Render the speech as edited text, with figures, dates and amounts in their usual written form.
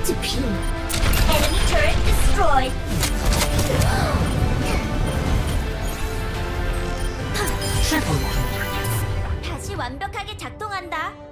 disappear. Enemy turret destroyed. Triple. 다시 완벽하게 작동한다.